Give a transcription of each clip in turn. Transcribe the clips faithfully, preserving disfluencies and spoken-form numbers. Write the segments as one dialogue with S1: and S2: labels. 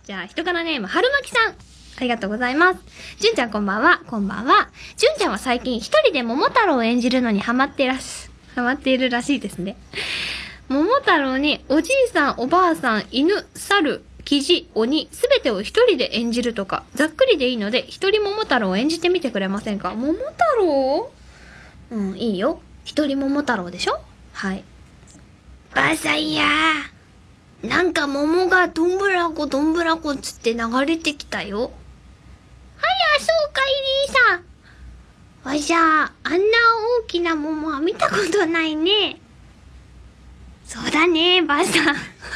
S1: じゃあ、人からネーム、はるまきさん。ありがとうございます。じゅんちゃんこんばんは。こんばんは。じゅんちゃんは最近一人で桃太郎を演じるのにハマってらし、ハマっているらしいですね。桃太郎におじいさん、おばあさん、犬、猿、キジ、鬼、すべてを一人で演じるとか、ざっくりでいいので、一人桃太郎を演じてみてくれませんか？桃太郎？うん、いいよ。一人桃太郎でしょ？はい。ばあさんやー。なんか桃がどんぶらこどんぶらこつって流れてきたよ。はや、そうかいりーさん。わしゃ、あんな大きな桃は見たことないね。そうだね、ばあさん。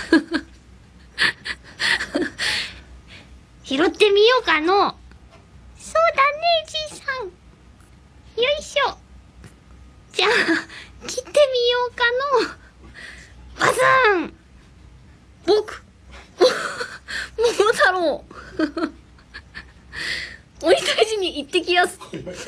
S1: 拾ってみようかの。そうだね、じいさん。よいしょ。じゃあ、切ってみようかの。ばさん。僕。桃太郎。鬼退治に行ってきやす。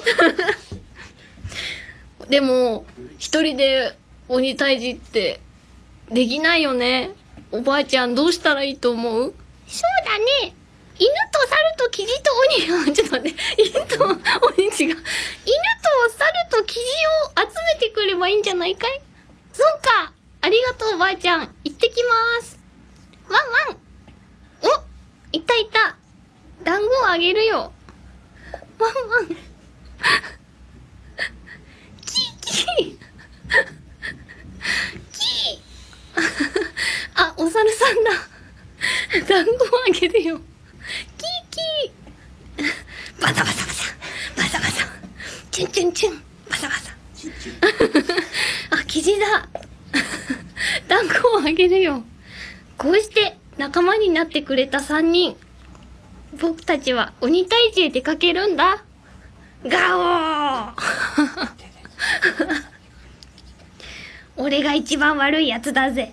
S1: でも、一人で鬼退治ってできないよね。おばあちゃんどうしたらいいと思う？そうだね。犬と猿とキジと鬼を、ちょっと待って、犬と鬼違う。犬と猿とキジを集めてくればいいんじゃないかい？そうか。ありがとうおばあちゃん。行ってきます。ワンワン。お、いたいた。団子をあげるよ。ワンワン。キーキー。キー。あ、お猿さんだ。団子をあげるよ。キーキー。バサバサバサ。バサバサ。チュンチュンチュン。バサバサ。あ、キジだ。団子をあげるよ。こうして仲間になってくれた三人。僕たちは鬼退治へ出かけるんだ。ガオー。俺が一番悪いやつだぜ。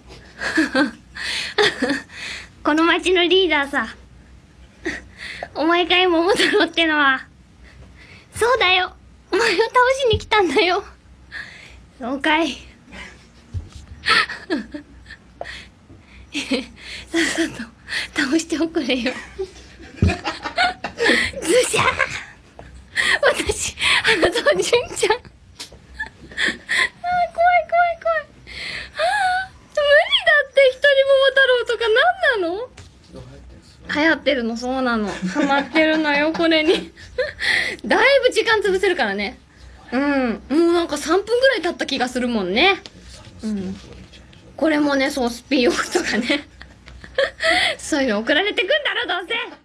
S1: この町のリーダーさ。お前かい桃太郎ってのは。そうだよ。お前を倒しに来たんだよ。そうかい。さっさと倒しておくれよ。ズシャー。私、あなたは純ちゃん。あー、怖い怖い怖い。あー、無理だって一人桃太郎とか何なの？流行ってるの、そうなの。ハマってるのよ、これに。だいぶ時間潰せるからね。うん。もうなんかさんぷんぐらい経った気がするもんね。うん。これもね、そう、スピンオフとかね。そういうの送られてくんだろ、どうせ。